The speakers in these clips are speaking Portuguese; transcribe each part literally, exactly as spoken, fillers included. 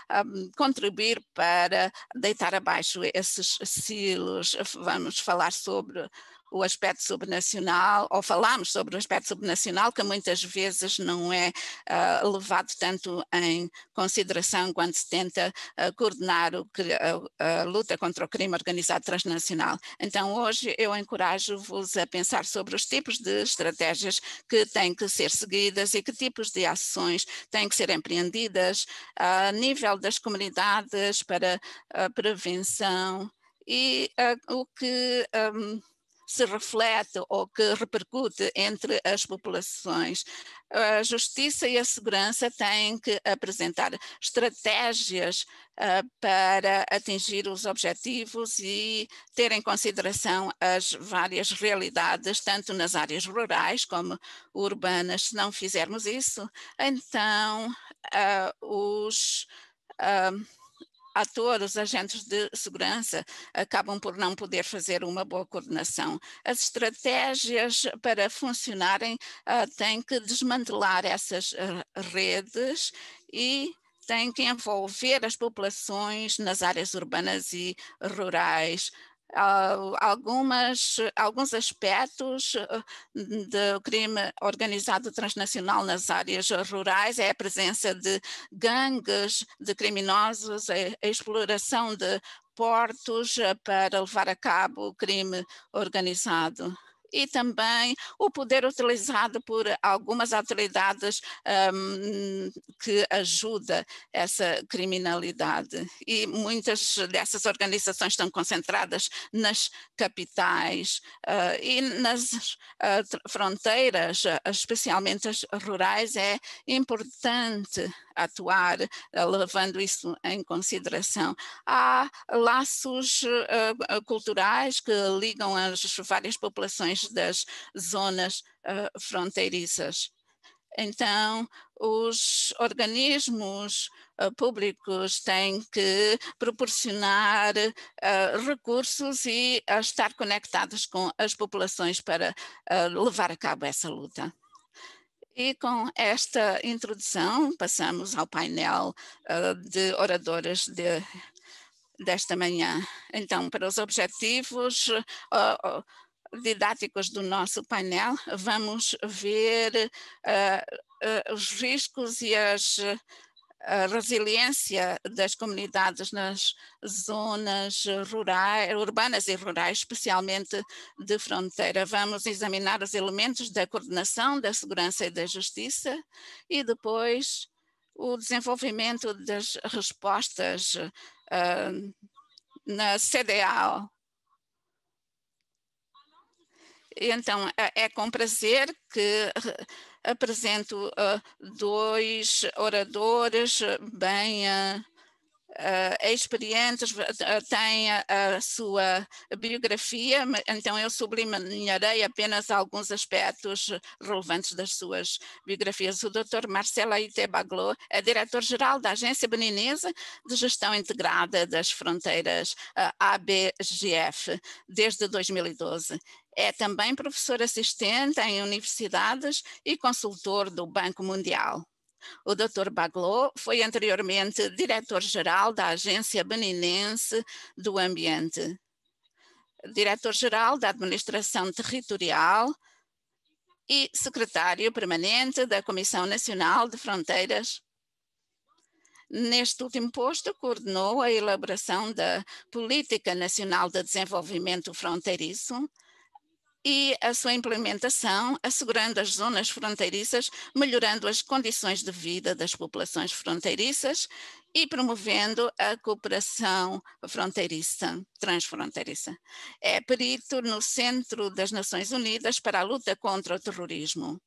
um, contribuir para deitar abaixo esses silos. Vamos falar sobre o aspecto subnacional, ou falamos sobre o aspecto subnacional, que muitas vezes não é uh, levado tanto em consideração quando se tenta uh, coordenar o, a, a luta contra o crime organizado transnacional. Então, hoje eu encorajo-vos a pensar sobre os tipos de estratégias que têm que ser seguidas e que tipos de ações têm que ser empreendidas a nível das comunidades para a prevenção e uh, o que um, se reflete ou que repercute entre as populações. A justiça e a segurança têm que apresentar estratégias uh, para atingir os objetivos e ter em consideração as várias realidades, tanto nas áreas rurais como urbanas. Se não fizermos isso, então uh, os uh, atores, os agentes de segurança, acabam por não poder fazer uma boa coordenação. As estratégias para funcionarem uh, têm que desmantelar essas uh, redes e têm que envolver as populações nas áreas urbanas e rurais. Uh, algumas, alguns aspectos uh, do crime organizado transnacional nas áreas rurais é a presença de gangues de criminosos, a, a exploração de portos uh, para levar a cabo o crime organizado. E também o poder utilizado por algumas autoridades um, que ajuda essa criminalidade. E muitas dessas organizações estão concentradas nas capitais uh, e nas uh, fronteiras, uh, especialmente as rurais, é importante atuar, uh, levando isso em consideração. Há laços uh, culturais que ligam as várias populações das zonas uh, fronteiriças. Então, os organismos uh, públicos têm que proporcionar uh, recursos e uh, estar conectados com as populações para uh, levar a cabo essa luta. E com esta introdução, passamos ao painel uh, de oradores de, desta manhã. Então, para os objetivos uh, uh, didáticos do nosso painel, vamos ver uh, uh, os riscos e as, a resiliência das comunidades nas zonas rurais, urbanas e rurais, especialmente de fronteira. Vamos examinar os elementos da coordenação, da segurança e da justiça e depois o desenvolvimento das respostas uh, na C D A O. Então, é com prazer que apresento uh, dois oradores bem uh, uh, experientes, uh, têm a, a sua biografia, então eu sublinharei apenas alguns aspectos relevantes das suas biografias. O doutor Marcelo Aité Baglot é diretor-geral da Agência Beninense de Gestão Integrada das Fronteiras, uh, A B G F, desde dois mil e doze. É também professor assistente em universidades e consultor do Banco Mundial. O doutor Baglot foi anteriormente diretor-geral da Agência Beninense do Ambiente, diretor-geral da Administração Territorial e secretário permanente da Comissão Nacional de Fronteiras. Neste último posto, coordenou a elaboração da Política Nacional de Desenvolvimento Fronteiriço e a sua implementação, assegurando as zonas fronteiriças, melhorando as condições de vida das populações fronteiriças e promovendo a cooperação fronteiriça, transfronteiriça. É perito no Centro das Nações Unidas para a Luta contra o Terrorismo.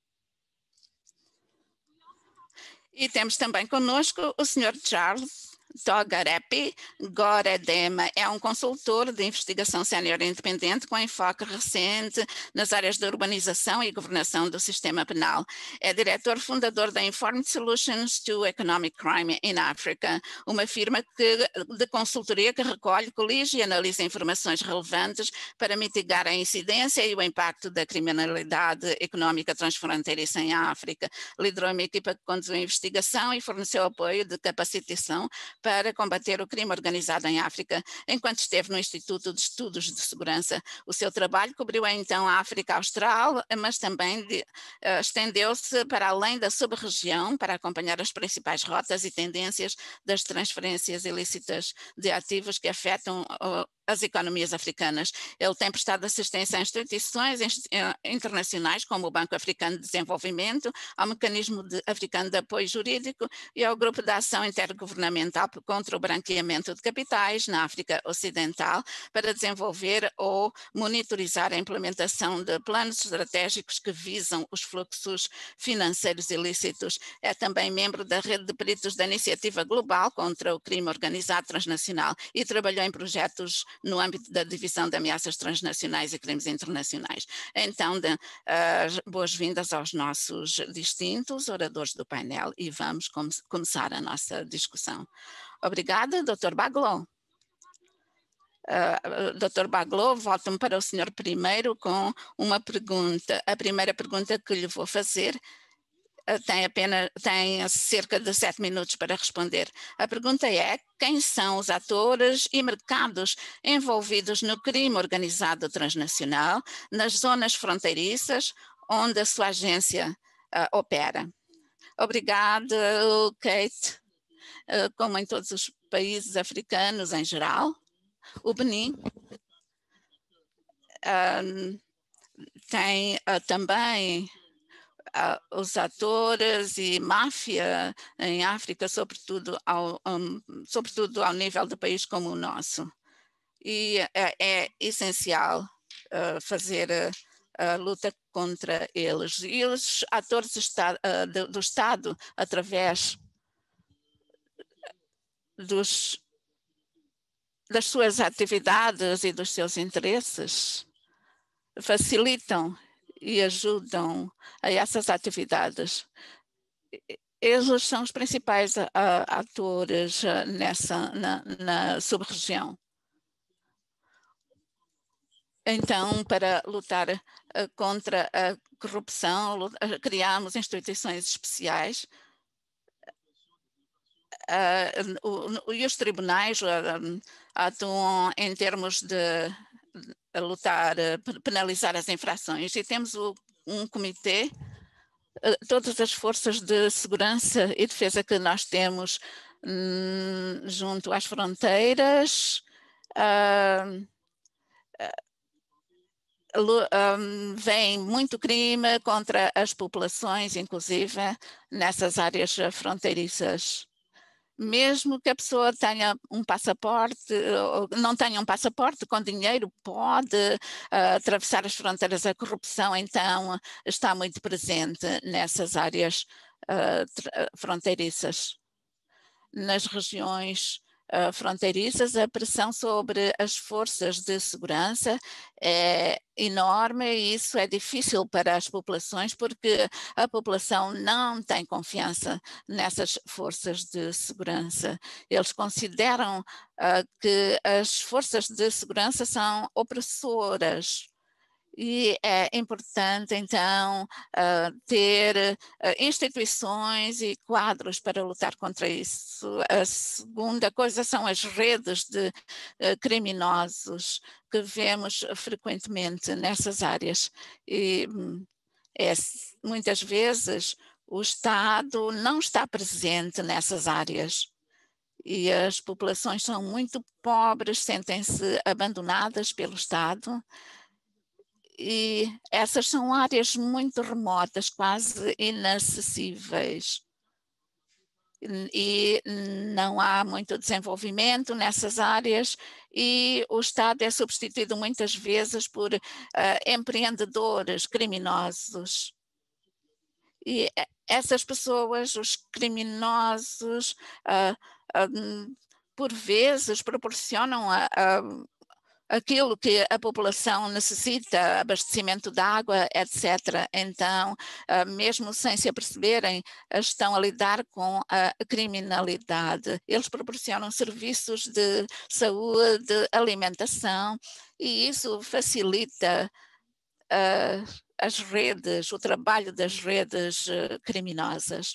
E temos também conosco o senhor Charles Togarepi Goredema é um consultor de investigação sénior independente com enfoque recente nas áreas de urbanização e governação do sistema penal. É diretor fundador da Informed Solutions to Economic Crime in Africa, uma firma que, de consultoria que recolhe, colige e analisa informações relevantes para mitigar a incidência e o impacto da criminalidade económica transfronteiriça em África. Liderou uma equipa que conduziu a investigação e forneceu apoio de capacitação para combater o crime organizado em África, enquanto esteve no Instituto de Estudos de Segurança. O seu trabalho cobriu então a África Austral, mas também de, uh, estendeu-se para além da sub-região para acompanhar as principais rotas e tendências das transferências ilícitas de ativos que afetam uh, as economias africanas. Ele tem prestado assistência a instituições internacionais como o Banco Africano de Desenvolvimento, ao Mecanismo de, Africano de Apoio Jurídico e ao Grupo de Ação Intergovernamental contra o Branqueamento de Capitais na África Ocidental para desenvolver ou monitorizar a implementação de planos estratégicos que visam os fluxos financeiros ilícitos. É também membro da rede de peritos da Iniciativa Global contra o Crime Organizado Transnacional e trabalhou em projetos no âmbito da Divisão de Ameaças Transnacionais e Crimes Internacionais. Então, uh, boas-vindas aos nossos distintos oradores do painel e vamos com começar a nossa discussão. Obrigada, doutor Baglot. Uh, doutor Baglot, volto-me para o senhor primeiro com uma pergunta. A primeira pergunta que lhe vou fazer tem apenas tem cerca de sete minutos para responder. A pergunta é: quem são os atores e mercados envolvidos no crime organizado transnacional nas zonas fronteiriças onde a sua agência uh, opera? Obrigada, Kate. Uh, como em todos os países africanos em geral, o Benin uh, tem uh, também Uh, os atores e máfia em África, sobretudo ao, um, sobretudo ao nível de país como o nosso. E é, é essencial uh, fazer a, a luta contra eles. E os atores esta, uh, do, do Estado, através dos, das suas atividades e dos seus interesses, facilitam e ajudam a essas atividades. Eles são os principais uh, atores uh, nessa, na, na sub-região. Então, para lutar uh, contra a corrupção, uh, criamos instituições especiais uh, o, e os tribunais uh, atuam em termos de a lutar, a penalizar as infrações, e temos o, um comitê, todas as forças de segurança e defesa que nós temos hum, junto às fronteiras, uh, uh, um, vem muito crime contra as populações, inclusive nessas áreas fronteiriças. Mesmo que a pessoa tenha um passaporte, ou não tenha um passaporte com dinheiro, pode uh, atravessar as fronteiras. A corrupção, então, está muito presente nessas áreas uh, fronteiriças. Nas regiões uh, fronteiriças, a pressão sobre as forças de segurança é enorme e isso é difícil para as populações porque a população não tem confiança nessas forças de segurança. Eles consideram uh, que as forças de segurança são opressoras. E é importante, então, uh, ter uh, instituições e quadros para lutar contra isso. A segunda coisa são as redes de uh, criminosos que vemos frequentemente nessas áreas. E é, muitas vezes o Estado não está presente nessas áreas. E as populações são muito pobres, sentem-se abandonadas pelo Estado. E essas são áreas muito remotas, quase inacessíveis. E não há muito desenvolvimento nessas áreas e o Estado é substituído muitas vezes por uh, empreendedores criminosos. E essas pessoas, os criminosos, uh, uh, por vezes proporcionam a, a, aquilo que a população necessita, abastecimento de água, etcétera. Então, uh, mesmo sem se aperceberem, estão a lidar com a criminalidade. Eles proporcionam serviços de saúde, alimentação, e isso facilita uh, as redes, o trabalho das redes uh, criminosas,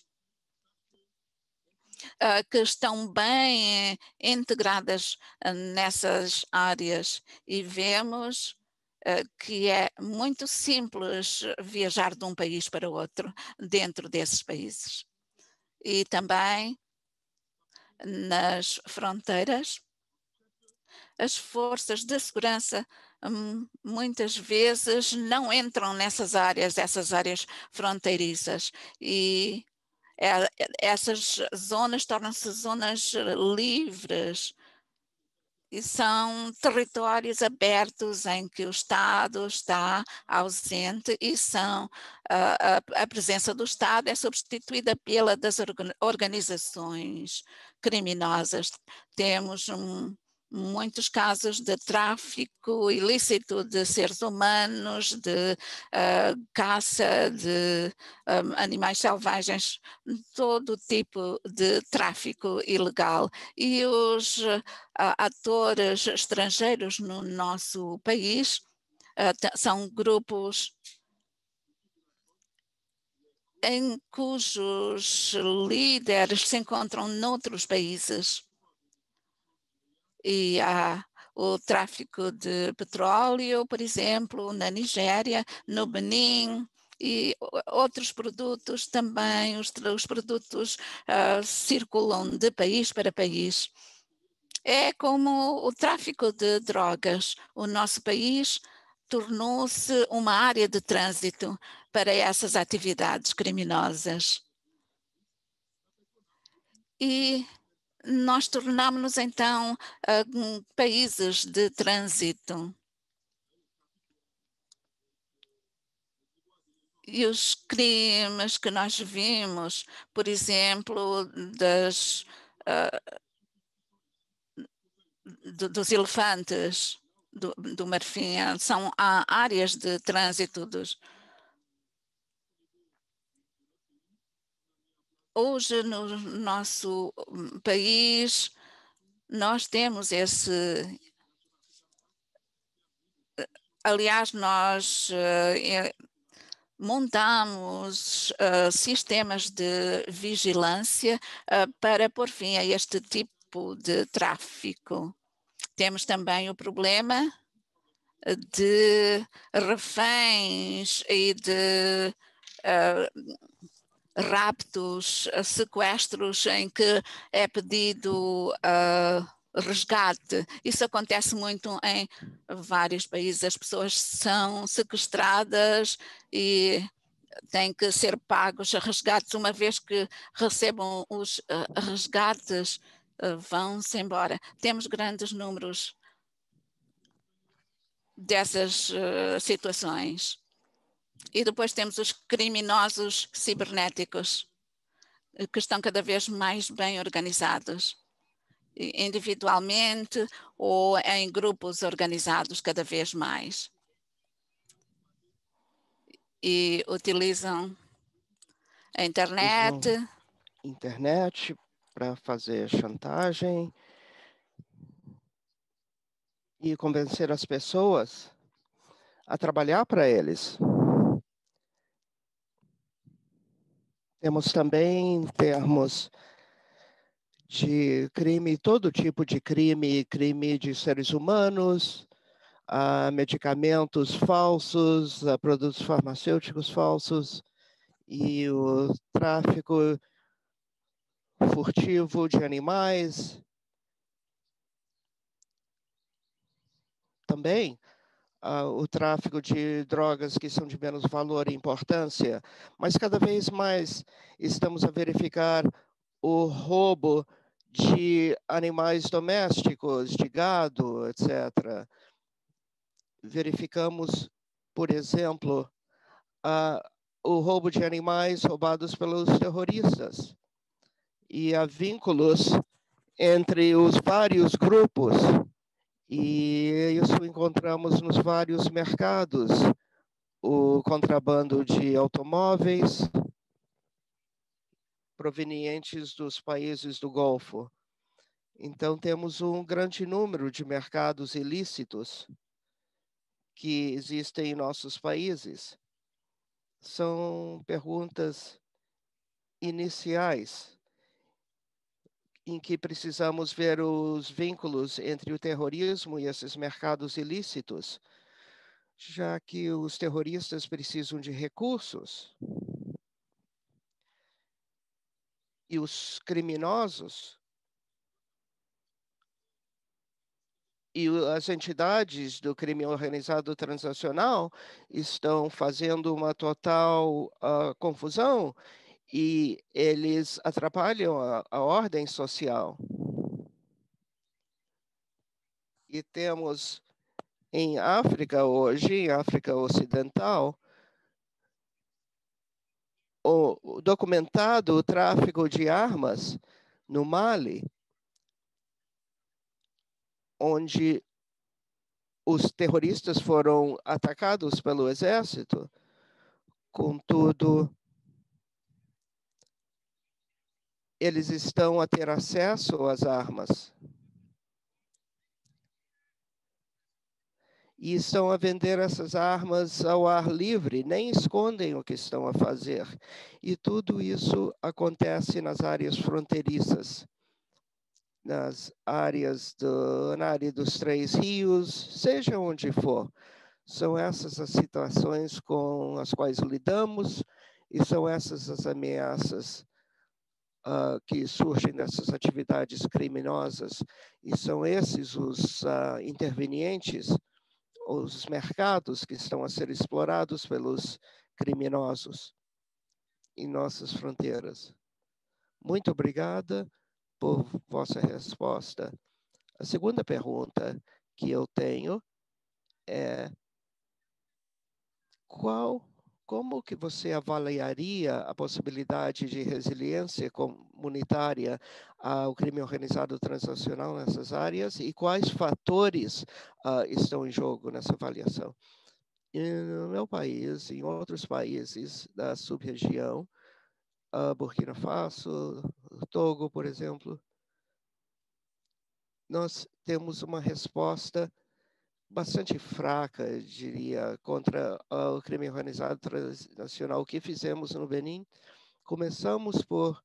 uh, que estão bem integradas uh, nessas áreas, e vemos uh, que é muito simples viajar de um país para outro dentro desses países. E também nas fronteiras, as forças de segurança muitas vezes não entram nessas áreas, essas áreas fronteiriças, e é, essas zonas tornam-se zonas livres e são territórios abertos em que o Estado está ausente, e são, a, a, a presença do Estado é substituída pela das organizações criminosas. Temos um muitos casos de tráfico ilícito de seres humanos, de uh, caça de um, animais selvagens, todo tipo de tráfico ilegal. E os uh, atores estrangeiros no nosso país uh, são grupos em cujos líderes se encontram noutros países. E há o tráfico de petróleo, por exemplo, na Nigéria, no Benin, e outros produtos também, os, os produtos uh, circulam de país para país. É como o tráfico de drogas. O nosso país tornou-se uma área de trânsito para essas atividades criminosas. E nós tornamos-nos, então, uh, países de trânsito. E os crimes que nós vimos, por exemplo, das, uh, do, dos elefantes do, do Marfim, são áreas de trânsito dos... Hoje, no nosso país, nós temos esse... Aliás, nós uh, montamos uh, sistemas de vigilância uh, para pôr fim a este tipo de tráfico. Temos também o problema de reféns e de uh, raptos, sequestros em que é pedido uh, resgate. Isso acontece muito em vários países. As pessoas são sequestradas e têm que ser pagos resgates. Uma vez que recebam os uh, resgates, uh, vão-se embora. Temos grandes números dessas uh, situações. E depois temos os criminosos cibernéticos, que estão cada vez mais bem organizados, individualmente ou em grupos organizados cada vez mais. E utilizam a internet. Usam internet para fazer chantagem e convencer as pessoas a trabalhar para eles. Temos também termos de crime, todo tipo de crime, crime de seres humanos, a medicamentos falsos, a produtos farmacêuticos falsos e o tráfico furtivo de animais. Também uh, o tráfico de drogas que são de menos valor e importância, mas cada vez mais estamos a verificar o roubo de animais domésticos, de gado, etcétera. Verificamos, por exemplo, uh, o roubo de animais roubados pelos terroristas. E há vínculos entre os vários grupos, e isso encontramos nos vários mercados. O contrabando de automóveis provenientes dos países do Golfo. Então, temos um grande número de mercados ilícitos que existem em nossos países. São perguntas iniciais em que precisamos ver os vínculos entre o terrorismo e esses mercados ilícitos, já que os terroristas precisam de recursos e os criminosos e as entidades do crime organizado transnacional estão fazendo uma total uh, confusão e eles atrapalham a, a ordem social. E temos em África hoje, em África Ocidental, o, o documentado o tráfico de armas no Mali, onde os terroristas foram atacados pelo exército. Contudo, eles estão a ter acesso às armas e estão a vender essas armas ao ar livre, nem escondem o que estão a fazer. E tudo isso acontece nas áreas fronteiriças, nas áreas do, na área dos Três Rios, seja onde for. São essas as situações com as quais lidamos e são essas as ameaças uh, que surgem dessas atividades criminosas. E são esses os uh, intervenientes, os mercados que estão a ser explorados pelos criminosos em nossas fronteiras. Muito obrigada por vossa resposta. A segunda pergunta que eu tenho é: qual, como que você avaliaria a possibilidade de resiliência comunitária ao crime organizado transnacional nessas áreas e quais fatores uh, estão em jogo nessa avaliação? E no meu país, em outros países da sub-região, uh, Burkina Faso, Togo, por exemplo, nós temos uma resposta bastante fraca, diria, contra o crime organizado transnacional. O que fizemos no Benin? Começamos por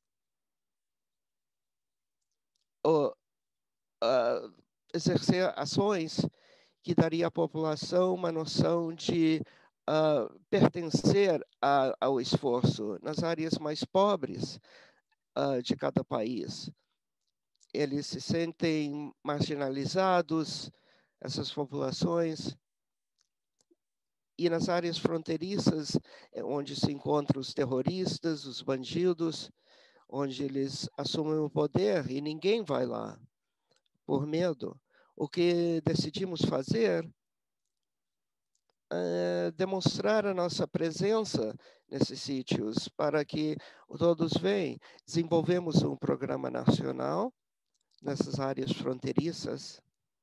uh, uh, exercer ações que daria à população uma noção de uh, pertencer a, ao esforço nas áreas mais pobres uh, de cada país. Eles se sentem marginalizados, essas populações, e nas áreas fronteiriças, onde se encontram os terroristas, os bandidos, onde eles assumem o poder e ninguém vai lá por medo. O que decidimos fazer é demonstrar a nossa presença nesses sítios para que todos venham. Desenvolvemos um programa nacional nessas áreas fronteiriças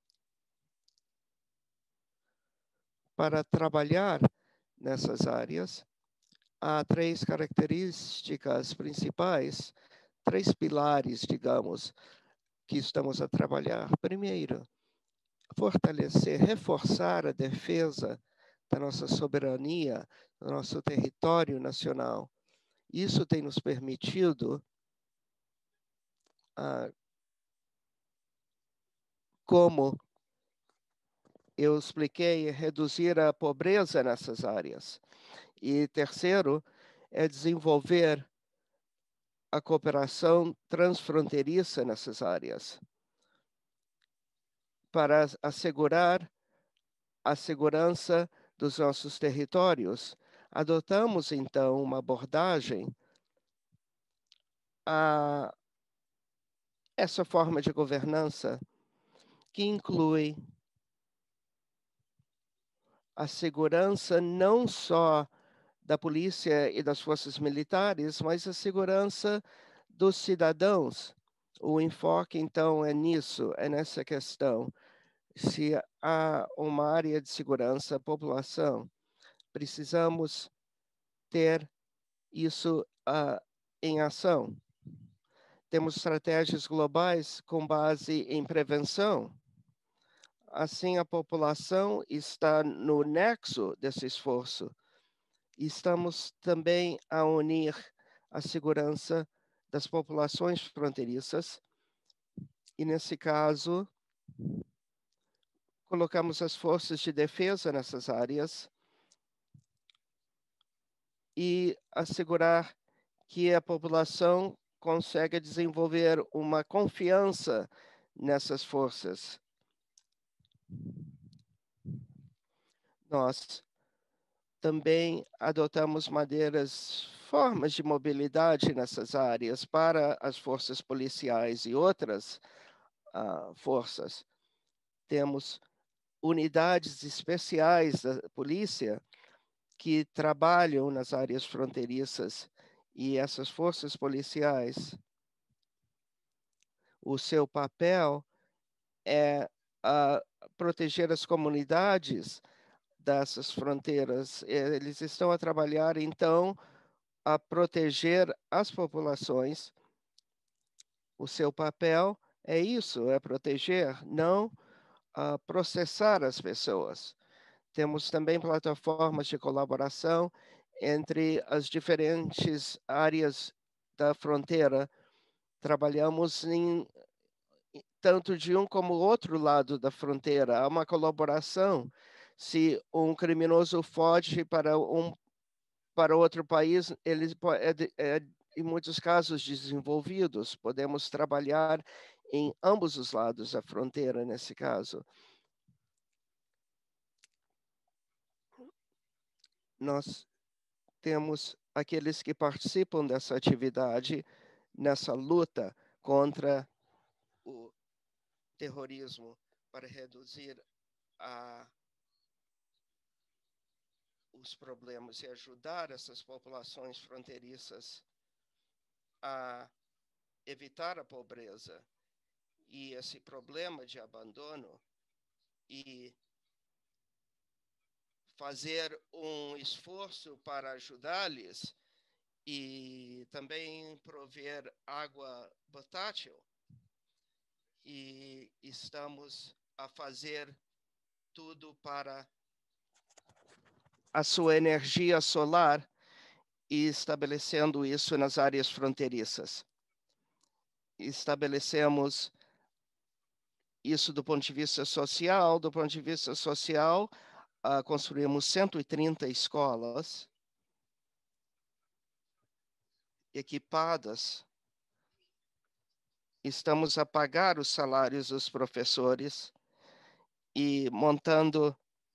para trabalhar nessas áreas. Há três características principais, três pilares, digamos, que estamos a trabalhar. Primeiro, fortalecer, reforçar a defesa da nossa soberania, do nosso território nacional. Isso tem nos permitido, ah, como eu expliquei, reduzir a pobreza nessas áreas. E terceiro, é desenvolver a cooperação transfronteiriça nessas áreas, para assegurar a segurança dos nossos territórios. Adotamos, então, uma abordagem a essa forma de governança que inclui a segurança não só da polícia e das forças militares, mas a segurança dos cidadãos. O enfoque, então, é nisso, é nessa questão. Se há uma área de segurança à população, precisamos ter isso uh, em ação. Temos estratégias globais com base em prevenção. Assim, a população está no nexo desse esforço. Estamos também a unir a segurança das populações fronteiriças e, nesse caso, colocamos as forças de defesa nessas áreas e assegurar que a população consegue desenvolver uma confiança nessas forças. Nós também adotamos maneiras, formas de mobilidade nessas áreas para as forças policiais e outras uh, forças. Temos unidades especiais da polícia que trabalham nas áreas fronteiriças e essas forças policiais, o seu papel é uh, proteger as comunidades dessas fronteiras. Eles estão a trabalhar, então, a proteger as populações. O seu papel é isso, é proteger, não a processar as pessoas. Temos também plataformas de colaboração entre as diferentes áreas da fronteira. Trabalhamos em tanto de um como o outro lado da fronteira. Há uma colaboração. Se um criminoso foge para um para outro país, ele é, é em muitos casos desenvolvidos. Podemos trabalhar em ambos os lados da fronteira nesse caso. Nós temos aqueles que participam dessa atividade, nessa luta contra o terrorismo, para reduzir a, os problemas e ajudar essas populações fronteiriças a evitar a pobreza e esse problema de abandono e fazer um esforço para ajudá-los e também prover água potável. E estamos a fazer tudo para a sua energia solar e estabelecendo isso nas áreas fronteiriças. Estabelecemos isso do ponto de vista social. Do ponto de vista social, uh, construímos cento e trinta escolas equipadas. Estamos a pagar os salários dos professores e montando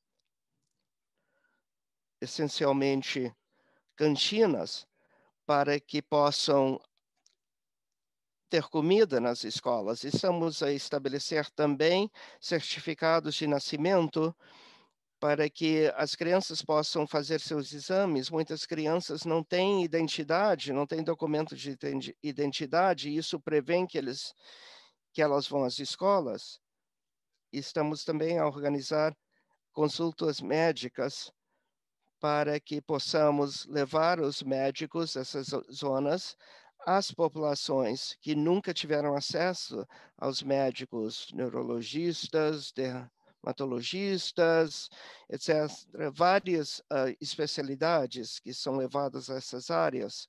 essencialmente cantinas para que possam ter comida nas escolas. Estamos a estabelecer também certificados de nascimento para que as crianças possam fazer seus exames. Muitas crianças não têm identidade, não têm documento de identidade, e isso prevê que, eles, que elas vão às escolas. Estamos também a organizar consultas médicas para que possamos levar os médicos dessas zonas às populações que nunca tiveram acesso aos médicos neurologistas, dermatologistas, etcétera. Várias uh, especialidades que são levadas a essas áreas.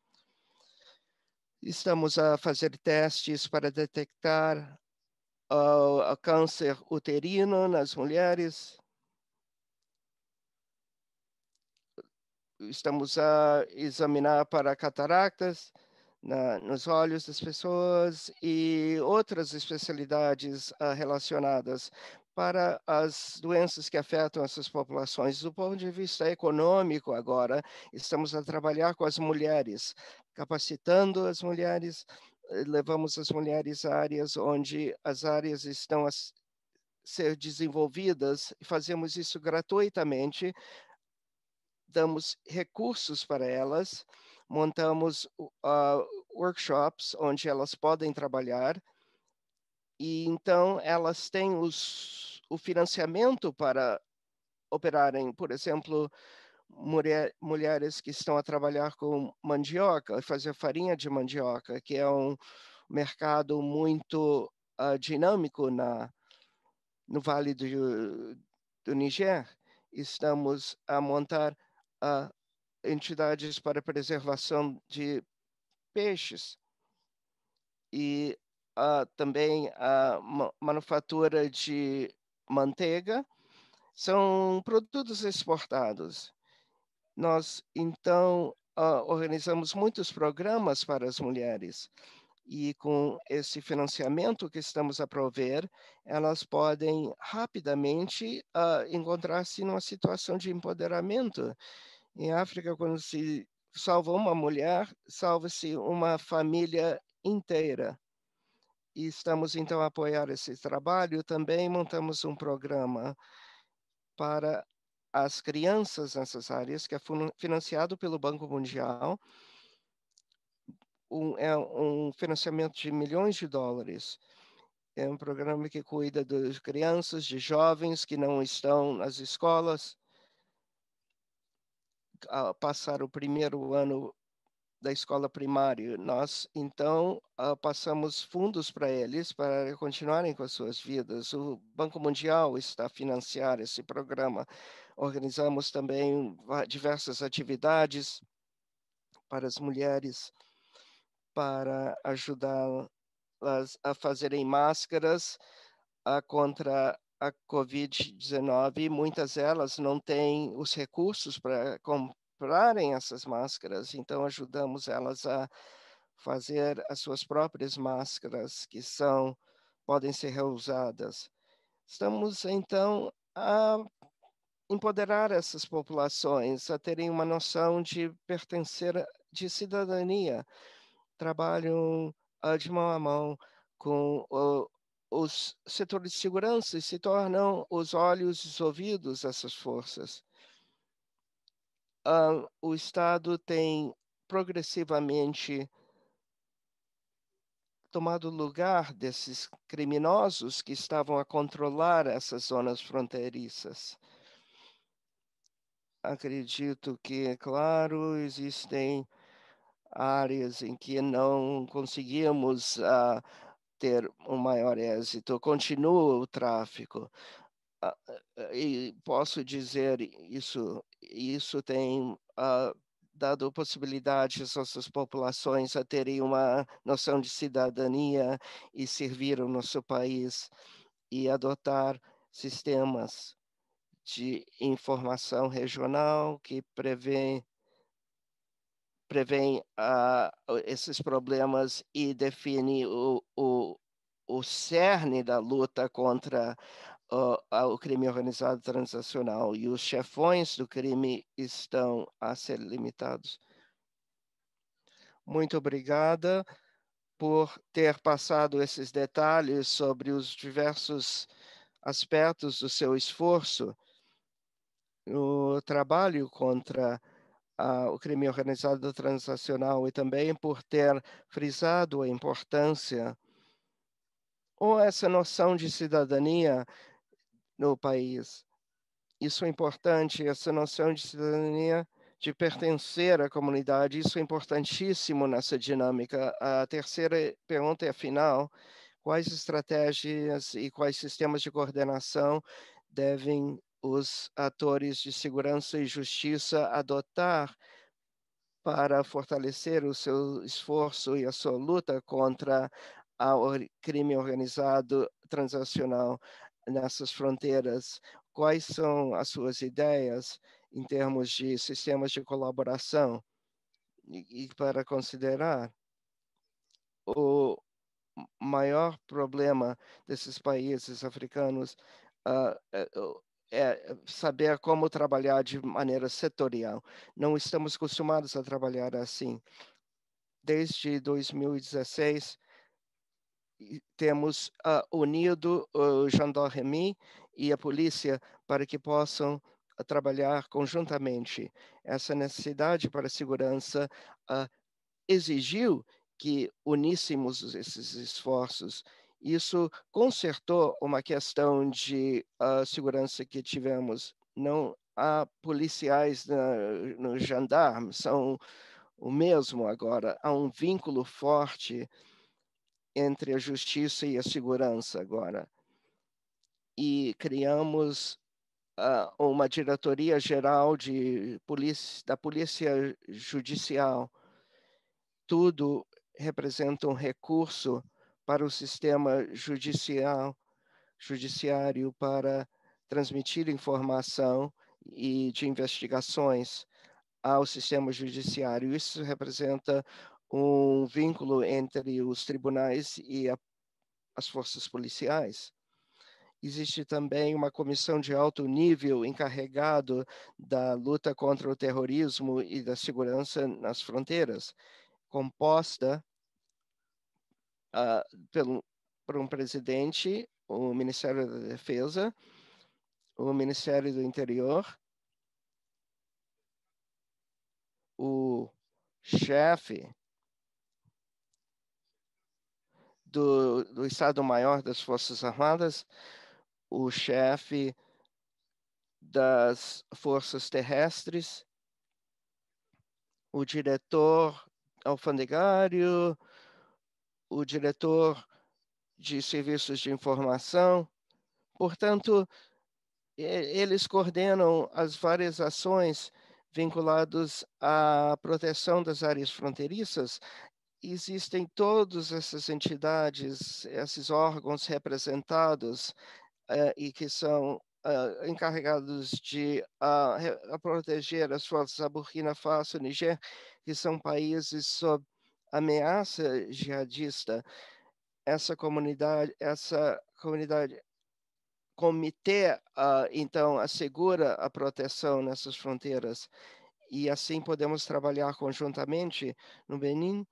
Estamos a fazer testes para detectar uh, o câncer uterino nas mulheres. Estamos a examinar para cataractas na, nos olhos das pessoas e outras especialidades uh, relacionadas para as doenças que afetam essas populações. Do ponto de vista econômico, agora, estamos a trabalhar com as mulheres, capacitando as mulheres, levamos as mulheres a áreas onde as áreas estão a ser desenvolvidas e fazemos isso gratuitamente, damos recursos para elas, montamos uh, workshops onde elas podem trabalhar, e então elas têm os, o financiamento para operarem, por exemplo, mulher, mulheres que estão a trabalhar com mandioca, fazer farinha de mandioca, que é um mercado muito uh, dinâmico na, no Vale do, do Niger. Estamos a montar uh, entidades para preservação de peixes e uh, também a ma manufatura de manteiga. São produtos exportados. Nós, então, uh, organizamos muitos programas para as mulheres e com esse financiamento que estamos a prover, elas podem rapidamente uh, encontrar-se numa situação de empoderamento. Em África, quando se salva uma mulher, salva-se uma família inteira. E estamos, então, a apoiar esse trabalho. Também montamos um programa para as crianças nessas áreas, que é financiado pelo Banco Mundial. Um, é um financiamento de milhões de dólares. É um programa que cuida das crianças, de jovens que não estão nas escolas, a passar o primeiro ano da escola primária. Nós, então, uh, passamos fundos para eles para continuarem com as suas vidas. O Banco Mundial está a financiar esse programa. Organizamos também diversas atividades para as mulheres, para ajudá-las a fazerem máscaras uh, contra a covid dezenove. Muitas delas não têm os recursos para comprarem essas máscaras, então ajudamos elas a fazer as suas próprias máscaras, que são, podem ser reusadas. Estamos, então, a empoderar essas populações, a terem uma noção de pertencer, de cidadania. Trabalham uh, de mão a mão com uh, os setores de segurança e se tornam os olhos e os ouvidos dessas forças. Uh, o Estado tem progressivamente tomado lugar desses criminosos que estavam a controlar essas zonas fronteiriças. Acredito que, claro, existem áreas em que não conseguimos uh, ter um maior êxito. Continua o tráfico. Uh, e posso dizer isso, isso tem uh, dado possibilidades às nossas populações a terem uma noção de cidadania e servir o nosso país e adotar sistemas de informação regional que prevê prevêem uh, esses problemas e define o, o, o cerne da luta contra uh, o crime organizado transnacional, e os chefões do crime estão a ser limitados. Muito obrigada por ter passado esses detalhes sobre os diversos aspectos do seu esforço no trabalho contra Uh, o crime organizado transnacional, e também por ter frisado a importância ou essa noção de cidadania no país. Isso é importante, essa noção de cidadania, de pertencer à comunidade, isso é importantíssimo nessa dinâmica. A terceira pergunta é, afinal, quais estratégias e quais sistemas de coordenação devem os atores de segurança e justiça adotar para fortalecer o seu esforço e a sua luta contra o crime organizado transnacional nessas fronteiras? Quais são as suas ideias em termos de sistemas de colaboração? E, e para considerar o maior problema desses países africanos uh, é saber como trabalhar de maneira setorial. Não estamos acostumados a trabalhar assim. Desde dois mil e dezesseis, temos uh, unido o gendarmerie e a polícia para que possam a trabalhar conjuntamente. Essa necessidade para a segurança uh, exigiu que uníssemos esses esforços. Isso consertou uma questão de uh, segurança que tivemos. Não há policiais na, no gendarme, são o mesmo agora. Há um vínculo forte entre a justiça e a segurança agora. E criamos uh, uma diretoria geral de polícia, da Polícia Judicial. Tudo representa um recurso para o sistema judicial, judiciário para transmitir informação e de investigações ao sistema judiciário. Isso representa um vínculo entre os tribunais e a, as forças policiais. Existe também uma comissão de alto nível encarregado da luta contra o terrorismo e da segurança nas fronteiras, composta uh, pelo, por um presidente, o Ministério da Defesa, o Ministério do Interior, o chefe do, do Estado-Maior das Forças Armadas, o chefe das Forças Terrestres, o diretor alfandegário, o diretor de serviços de informação. Portanto, eles coordenam as várias ações vinculadas à proteção das áreas fronteiriças. Existem todas essas entidades, esses órgãos representados uh, e que são uh, encarregados de uh, proteger as forças da Burkina Faso e Niger, que são países sob ameaça jihadista. Essa comunidade, essa comunidade comitê, uh, então, assegura a proteção nessas fronteiras e assim podemos trabalhar conjuntamente. No Benin,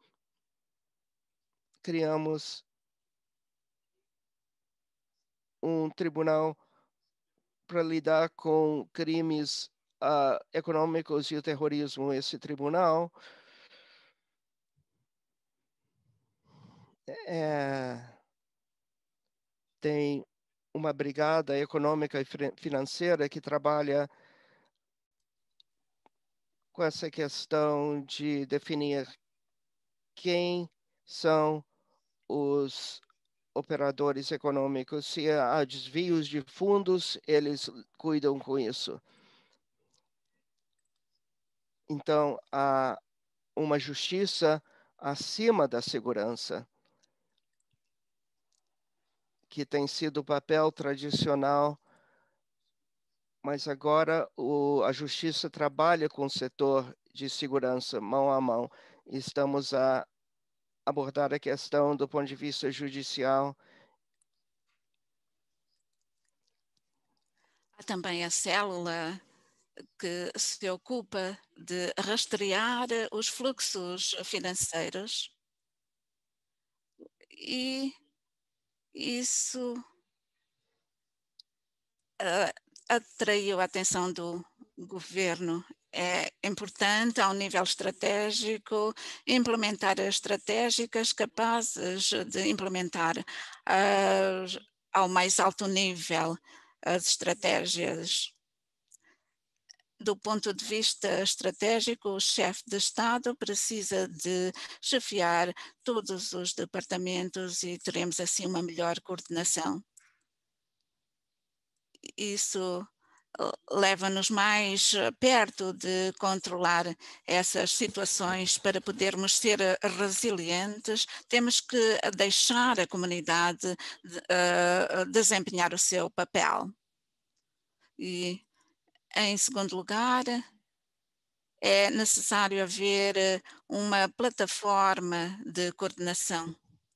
criamos um tribunal para lidar com crimes uh, econômicos e o terrorismo. Esse tribunal é, tem uma brigada econômica e financeira que trabalha com essa questão de definir quem são os operadores econômicos. Se há desvios de fundos, eles cuidam com isso. Então, há uma justiça acima da segurança, que tem sido o papel tradicional, mas agora o, a justiça trabalha com o setor de segurança mão a mão. Estamos a abordar a questão do ponto de vista judicial. Há também a célula que se ocupa de rastrear os fluxos financeiros e isso uh, atraiu a atenção do governo. É importante, ao nível estratégico, implementar estratégicas capazes de implementar uh, ao mais alto nível as estratégias. Do ponto de vista estratégico, o chefe de Estado precisa de chefiar todos os departamentos e teremos assim uma melhor coordenação. Isso leva-nos mais perto de controlar essas situações. Para podermos ser resilientes, temos que deixar a comunidade uh, desempenhar o seu papel. E, em segundo lugar, é necessário haver uma plataforma de coordenação.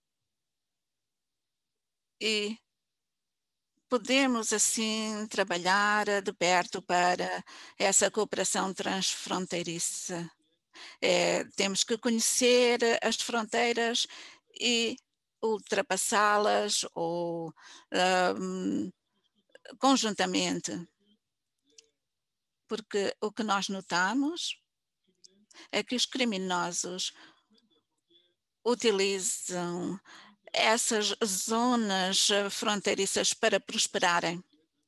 E podemos, assim, trabalhar de perto para essa cooperação transfronteiriça. É, temos que conhecer as fronteiras e ultrapassá-las ou um, conjuntamente. porque o que nós notamos é que os criminosos utilizam essas zonas fronteiriças para prosperarem.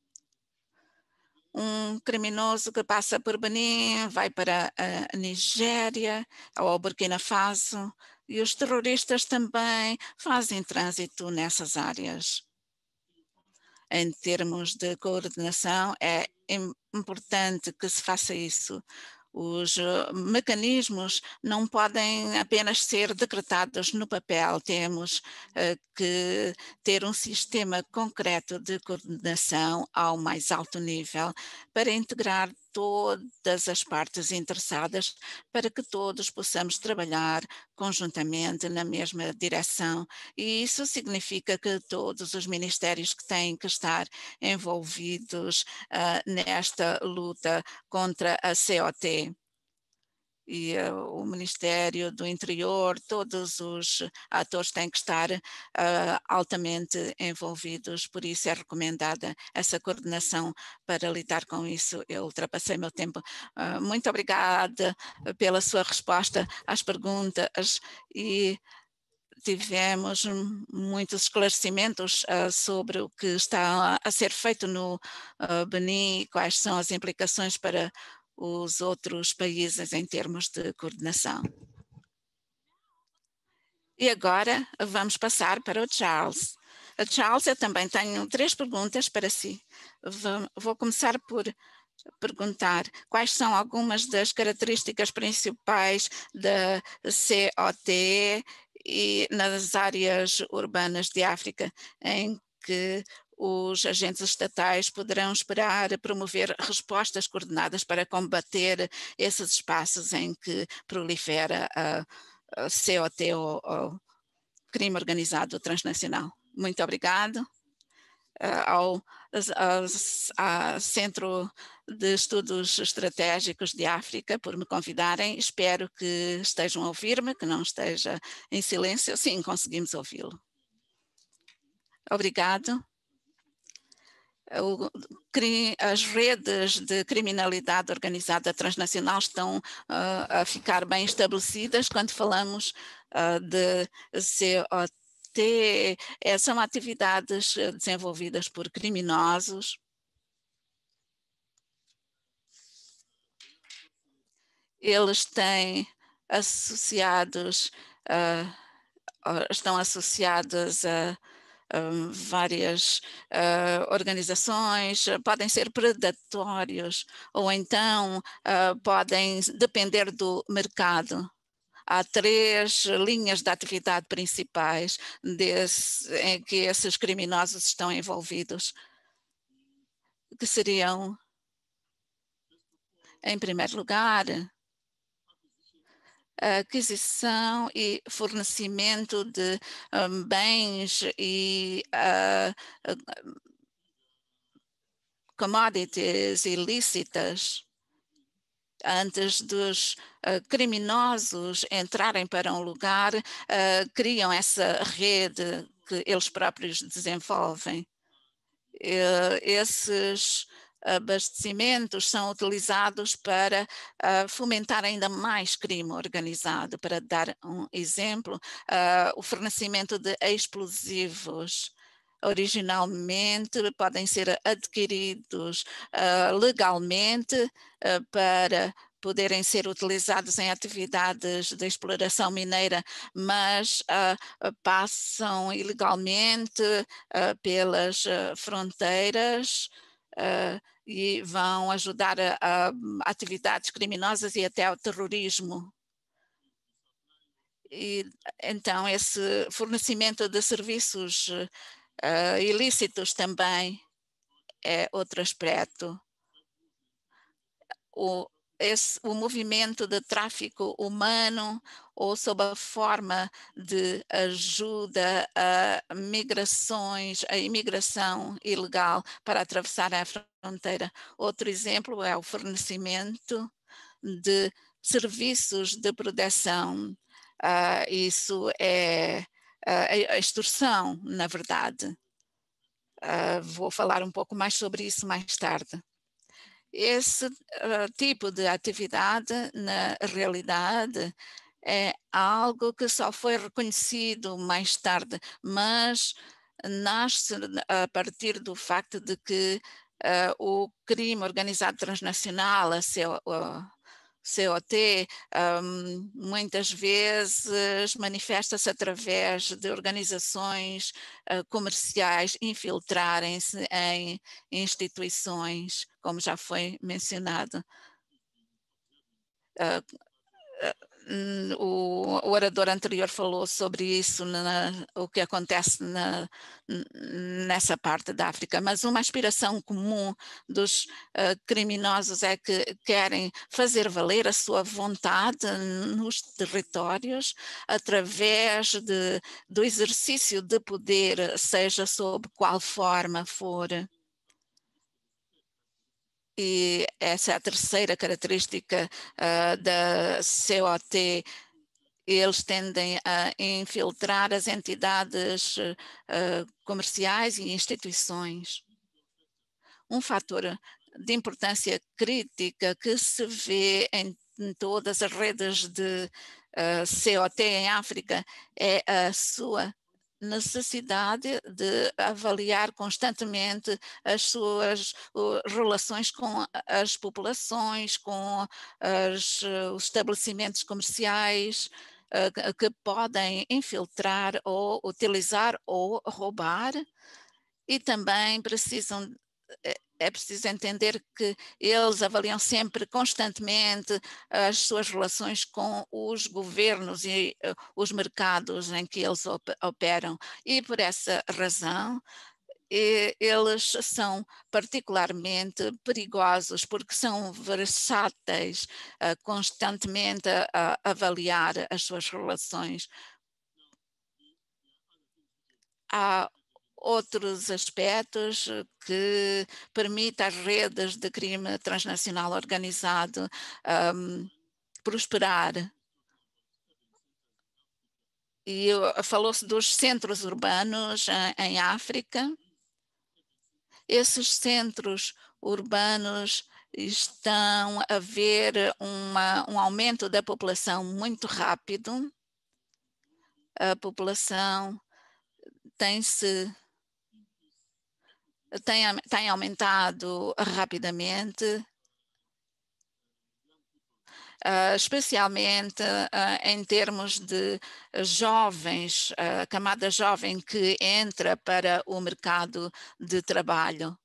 Um criminoso que passa por Benin vai para a Nigéria ou Burkina Faso, e os terroristas também fazem trânsito nessas áreas. Em termos de coordenação, é importante que se faça isso. Os mecanismos não podem apenas ser decretados no papel. Temos uh, que ter um sistema concreto de coordenação ao mais alto nível para integrar todas as partes interessadas, para que todos possamos trabalhar conjuntamente na mesma direção. E isso significa que todos os ministérios que têm que estar envolvidos uh, nesta luta contra a C O T. E uh, o Ministério do Interior, todos os atores têm que estar uh, altamente envolvidos, por isso é recomendada essa coordenação para lidar com isso. Eu ultrapassei meu tempo. Uh, muito obrigada pela sua resposta às perguntas e tivemos muitos esclarecimentos uh, sobre o que está a, a ser feito no uh, Benin e quais são as implicações para os outros países em termos de coordenação. E agora vamos passar para o Charles. A Charles, eu também tenho três perguntas para si. Vou, vou começar por perguntar quais são algumas das características principais da C O T e nas áreas urbanas de África em que os agentes estatais poderão esperar promover respostas coordenadas para combater esses espaços em que prolifera a, a C O T ou, ou crime organizado transnacional. Muito obrigado uh, ao, ao, ao Centro de Estudos Estratégicos de África por me convidarem. Espero que estejam a ouvir-me, que não esteja em silêncio. Sim, conseguimos ouvi-lo. Obrigado. O, as redes de criminalidade organizada transnacional estão uh, a ficar bem estabelecidas quando falamos uh, de C O T. É, são atividades desenvolvidas por criminosos. Eles têm associados, uh, estão associados a Um, várias uh, organizações, uh, podem ser predatórios ou então uh, podem depender do mercado. Há três linhas de atividade principais desse, em que esses criminosos estão envolvidos, que seriam, em primeiro lugar, a aquisição e fornecimento de um, bens e uh, uh, commodities ilícitas antes dos uh, criminosos entrarem para um lugar, uh, criam essa rede que eles próprios desenvolvem. Uh, esses abastecimentos são utilizados para uh, fomentar ainda mais crime organizado. Para dar um exemplo, uh, o fornecimento de explosivos originalmente podem ser adquiridos uh, legalmente uh, para poderem ser utilizados em atividades de exploração mineira, mas uh, passam ilegalmente uh, pelas uh, fronteiras uh, e vão ajudar a, a atividades criminosas e até ao terrorismo. E, então, esse fornecimento de serviços uh, ilícitos também é outro aspecto. O, esse, o movimento de tráfico humano ou sob a forma de ajuda a migrações, a imigração ilegal para atravessar a fronteira. Outro exemplo é o fornecimento de serviços de proteção. Uh, isso é uh, a extorsão, na verdade. Uh, vou falar um pouco mais sobre isso mais tarde. esse uh, tipo de atividade, na realidade, é algo que só foi reconhecido mais tarde, mas nasce a partir do facto de que uh, o crime organizado transnacional, a C O, uh, C O T, um, muitas vezes manifesta-se através de organizações uh, comerciais infiltrarem-se em instituições, como já foi mencionado. Uh, uh, o, o orador anterior falou sobre isso, na, o que acontece na, nessa parte da África, mas uma aspiração comum dos uh, criminosos é que querem fazer valer a sua vontade nos territórios através de, do exercício de poder, seja sob qual forma for. E essa é a terceira característica uh, da C O T. Eles tendem a infiltrar as entidades uh, comerciais e instituições. Um fator de importância crítica que se vê em, em todas as redes de uh, C O T em África é a sua necessidade de avaliar constantemente as suas uh, relações com as populações, com as, uh, os estabelecimentos comerciais uh, que podem infiltrar ou utilizar ou roubar, e também precisam é preciso entender que eles avaliam sempre constantemente as suas relações com os governos e uh, os mercados em que eles op operam. E por essa razão, e, eles são particularmente perigosos porque são versáteis, uh, constantemente a, a avaliar as suas relações. Há outros aspectos que permitem às redes de crime transnacional organizado um, prosperar. E falou-se dos centros urbanos em, em África. Esses centros urbanos estão a ver uma, um aumento da população muito rápido. A população tem-se Tem, tem aumentado rapidamente, uh, especialmente uh, em termos de jovens, a uh, camada jovem que entra para o mercado de trabalho.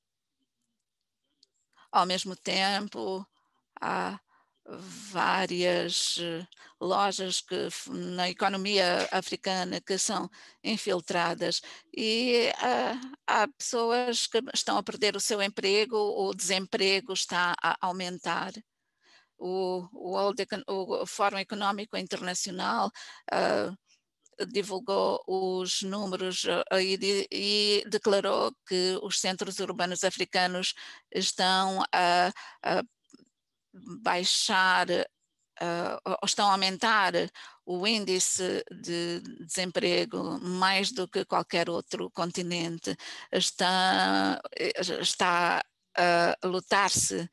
Ao mesmo tempo, há várias lojas que, na economia africana que são infiltradas e uh, há pessoas que estão a perder o seu emprego, o desemprego está a aumentar. O, o, World, o Fórum Económico Internacional uh, divulgou os números uh, e, e declarou que os centros urbanos africanos estão a, a baixar, uh, estão a aumentar o índice de desemprego mais do que qualquer outro continente. Está, está a lutar-se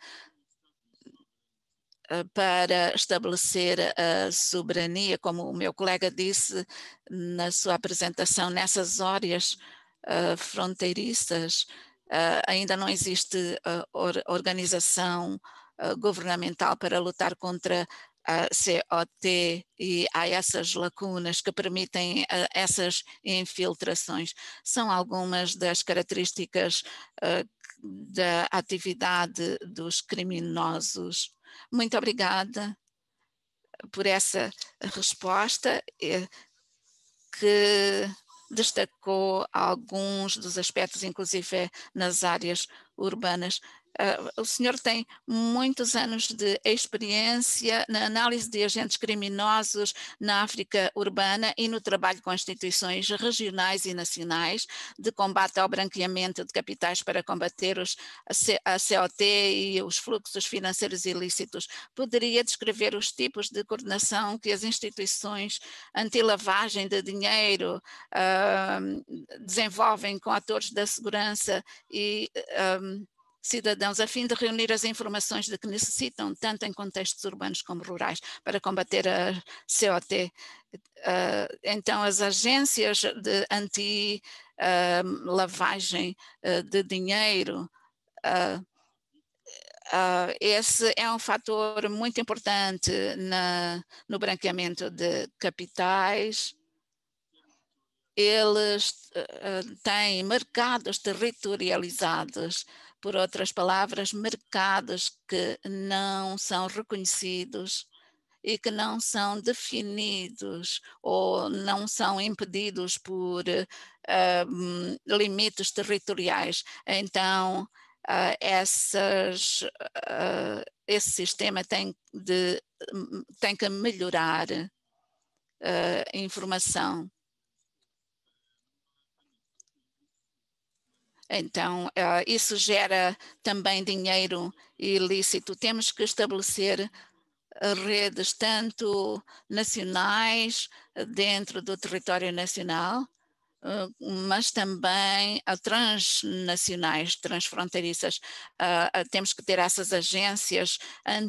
para estabelecer a soberania, como o meu colega disse na sua apresentação, nessas áreas uh, fronteiriças. Uh, ainda não existe uh, or, organização Uh, governamental para lutar contra a C O T e há essas lacunas que permitem uh, essas infiltrações. São algumas das características uh, da atividade dos criminosos. Muito obrigada por essa resposta que destacou alguns dos aspectos, inclusive nas áreas urbanas. Uh, o senhor tem muitos anos de experiência na análise de agentes criminosos na África urbana e no trabalho com instituições regionais e nacionais de combate ao branqueamento de capitais para combater os, a C O T e os fluxos financeiros ilícitos. Poderia descrever os tipos de coordenação que as instituições anti-lavagem de dinheiro uh, desenvolvem com atores da segurança e um, cidadãos a fim de reunir as informações de que necessitam, tanto em contextos urbanos como rurais, para combater a C O T. Uh, então, as agências de anti-lavagem uh, uh, de dinheiro, uh, uh, esse é um fator muito importante na, no branqueamento de capitais. Eles uh, têm mercados territorializados, por outras palavras, mercados que não são reconhecidos e que não são definidos ou não são impedidos por uh, limites territoriais. Então, uh, essas, uh, esse sistema tem, de, tem que melhorar a uh, informação. Então, uh, isso gera também dinheiro ilícito. Temos que estabelecer redes tanto nacionais dentro do território nacional, uh, mas também uh, transnacionais, transfronteiriças. Uh, uh, temos que ter essas agências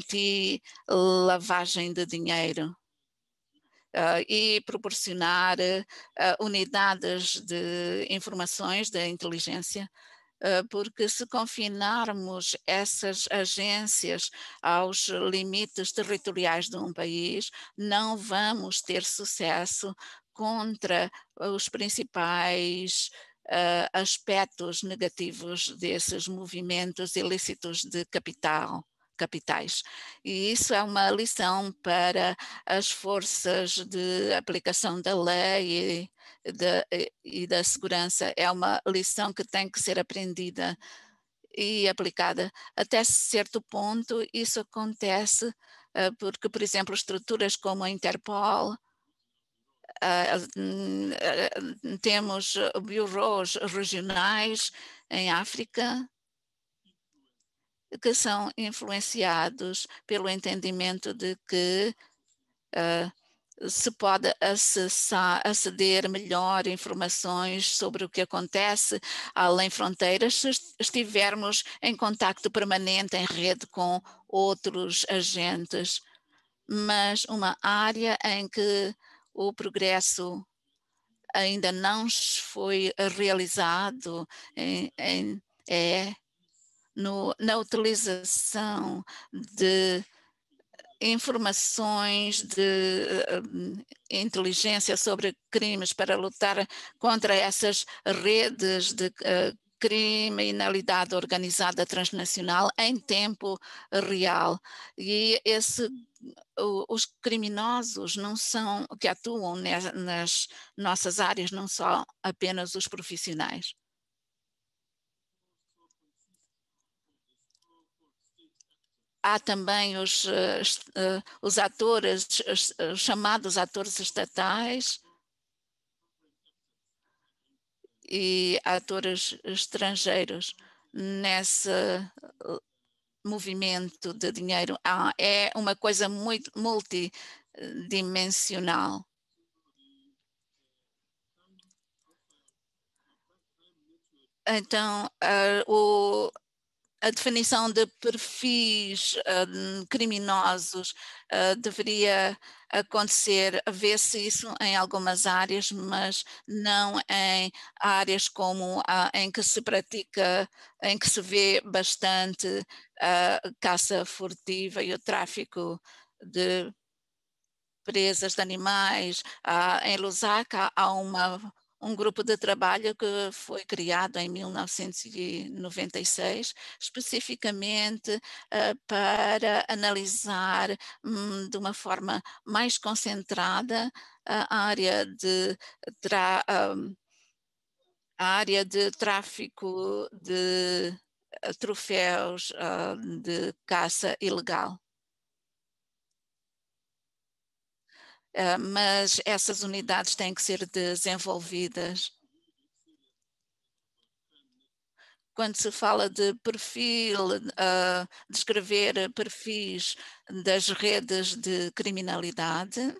anti-lavagem de dinheiro. Uh, e proporcionar uh, unidades de informações, de inteligência, uh, porque se confinarmos essas agências aos limites territoriais de um país, não vamos ter sucesso contra os principais uh, aspectos negativos desses movimentos ilícitos de capital. capitais. E isso é uma lição para as forças de aplicação da lei e, de, e da segurança. É uma lição que tem que ser aprendida e aplicada. Até certo ponto, isso acontece uh, porque, por exemplo, estruturas como a Interpol, Uh, uh, temos bureaus regionais em África que são influenciados pelo entendimento de que uh, se pode acessar, aceder melhor informações sobre o que acontece além fronteiras se estivermos em contacto permanente em rede com outros agentes. Mas uma área em que o progresso ainda não foi realizado em, em, é no, na utilização de informações de uh, inteligência sobre crimes para lutar contra essas redes de uh, criminalidade organizada transnacional em tempo real. E esse, os criminosos não são, que atuam nas, nas nossas áreas, não são apenas os profissionais. Há também os, uh, os atores, os, os chamados atores estatais e atores estrangeiros nesse movimento de dinheiro. Ah, é uma coisa muito multidimensional. Então, uh, o a definição de perfis uh, criminosos uh, deveria acontecer, vê-se isso em algumas áreas, mas não em áreas como a em que se pratica, em que se vê bastante a uh, caça furtiva e o tráfico de presas de animais. Uh, em Lusaka há uma um grupo de trabalho que foi criado em mil novecentos e noventa e seis, especificamente uh, para analisar um, de uma forma mais concentrada a área de, tra, um, a área de tráfico de uh, troféus uh, de caça ilegal. Uh, mas essas unidades têm que ser desenvolvidas. Quando se fala de perfil, uh, descrever perfis das redes de criminalidade,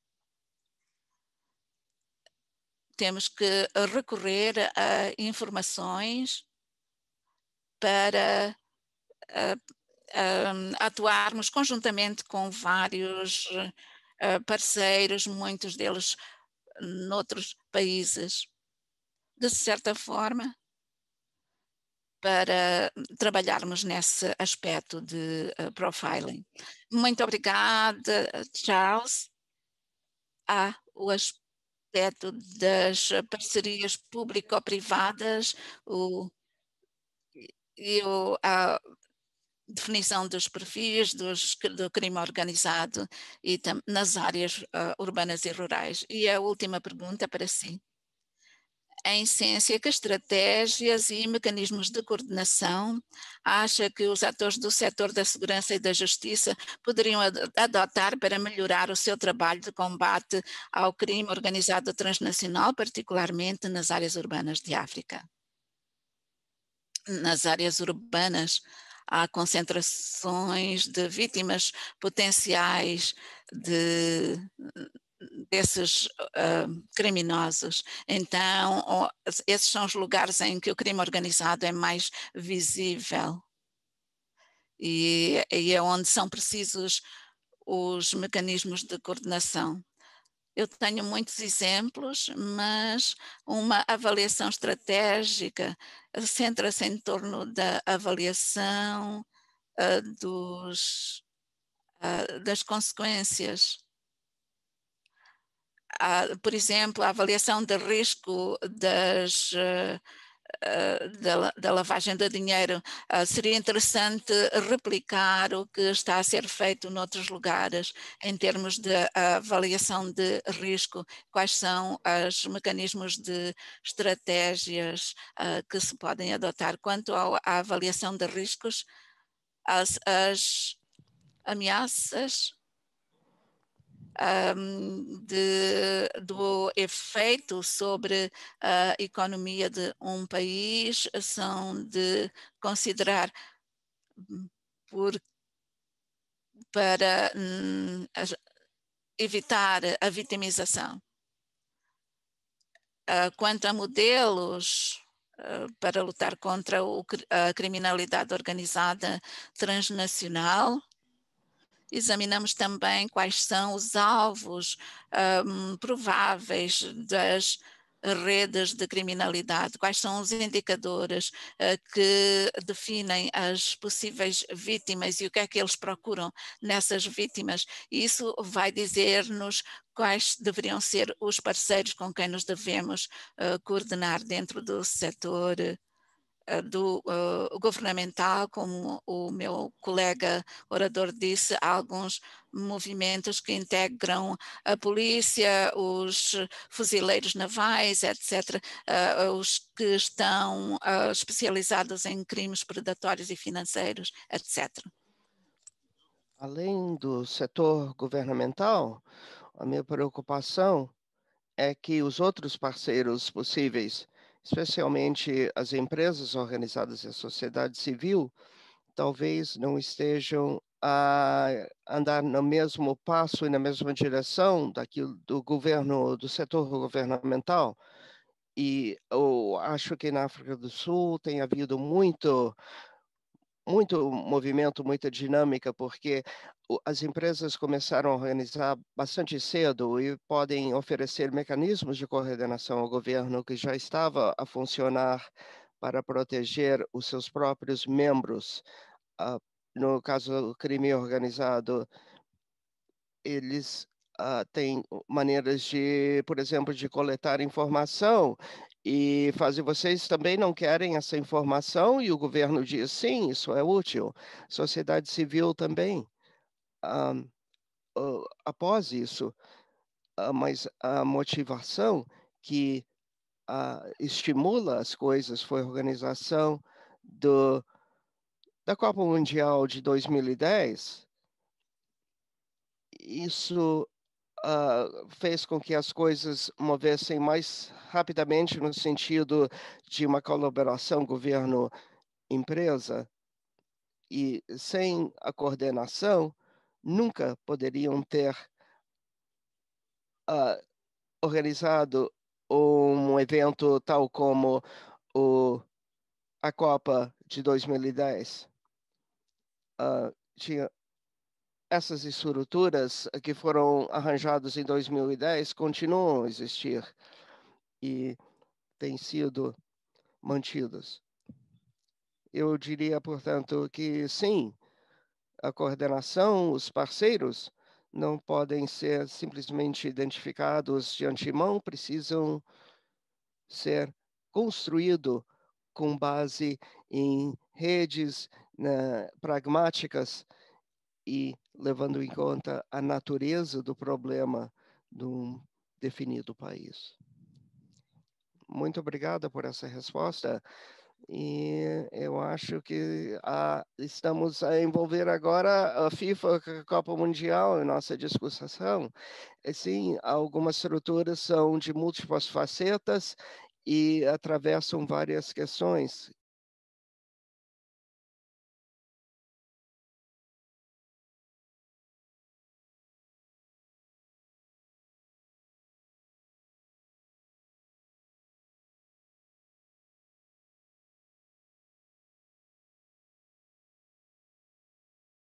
temos que recorrer a informações para uh, uh, atuarmos conjuntamente com vários uh, parceiros, muitos deles noutros países, de certa forma, para trabalharmos nesse aspecto de uh, profiling. Muito obrigada, Charles. Há ah, o aspecto das parcerias público-privadas, o, e o, a definição dos perfis dos, do crime organizado e tam, nas áreas uh, urbanas e rurais. E a última pergunta para si. Em ciência, que estratégias e mecanismos de coordenação acha que os atores do setor da segurança e da justiça poderiam adotar para melhorar o seu trabalho de combate ao crime organizado transnacional, particularmente nas áreas urbanas de África? Nas áreas urbanas, há concentrações de vítimas potenciais de desses uh, criminosos. Então, oh, esses são os lugares em que o crime organizado é mais visível e, e é onde são precisos os mecanismos de coordenação. Eu tenho muitos exemplos, mas uma avaliação estratégica centra-se em torno da avaliação uh, dos, uh, das consequências. Uh, por exemplo, a avaliação de risco das, uh, uh, da, da lavagem de dinheiro. Uh, seria interessante replicar o que está a ser feito noutros lugares em termos de avaliação de risco, quais são os mecanismos de estratégias uh, que se podem adotar. Quanto ao, à avaliação de riscos, as, as ameaças Um, de, do efeito sobre a economia de um país são de considerar por, para um, evitar a vitimização. Uh, quanto a modelos uh, para lutar contra o, a criminalidade organizada transnacional, examinamos também quais são os alvos um, prováveis das redes de criminalidade, quais são os indicadores uh, que definem as possíveis vítimas e o que é que eles procuram nessas vítimas. E isso vai dizer-nos quais deveriam ser os parceiros com quem nos devemos uh, coordenar dentro do setor do uh, governamental, como o meu colega orador disse, há alguns movimentos que integram a polícia, os fuzileiros navais, etcétera, uh, os que estão uh, especializados em crimes predatórios e financeiros, etcétera. Além do setor governamental, a minha preocupação é que os outros parceiros possíveis, especialmente as empresas organizadas e a sociedade civil, talvez não estejam a andar no mesmo passo e na mesma direção daquilo do governo, do setor governamental. E eu acho que na África do Sul tem havido muito muito movimento, muita dinâmica, porque as empresas começaram a organizar bastante cedo e podem oferecer mecanismos de coordenação ao governo que já estava a funcionar para proteger os seus próprios membros. Uh, no caso do crime organizado, eles uh, têm maneiras de, por exemplo, de coletar informação e fazer. Vocês também não querem essa informação e o governo diz sim, isso é útil. Sociedade civil também. Um, uh, após isso, uh, mas a motivação que uh, estimula as coisas foi a organização do, da Copa Mundial de dois mil e dez. Isso Uh, fez com que as coisas movessem mais rapidamente no sentido de uma colaboração governo-empresa, e sem a coordenação nunca poderiam ter uh, organizado um evento tal como o, a Copa de dois mil e dez. uh, tinha essas estruturas que foram arranjadas em dois mil e dez continuam a existir e têm sido mantidas. Eu diria, portanto, que sim, a coordenação, os parceiros não podem ser simplesmente identificados de antemão, precisam ser construídos com base em redes, né, pragmáticas e levando em conta a natureza do problema de um definido país. Muito obrigado por essa resposta. E eu acho que ah, estamos a envolver agora a FIFA, a Copa Mundial, em nossa discussão. Sim, algumas estruturas são de múltiplas facetas e atravessam várias questões.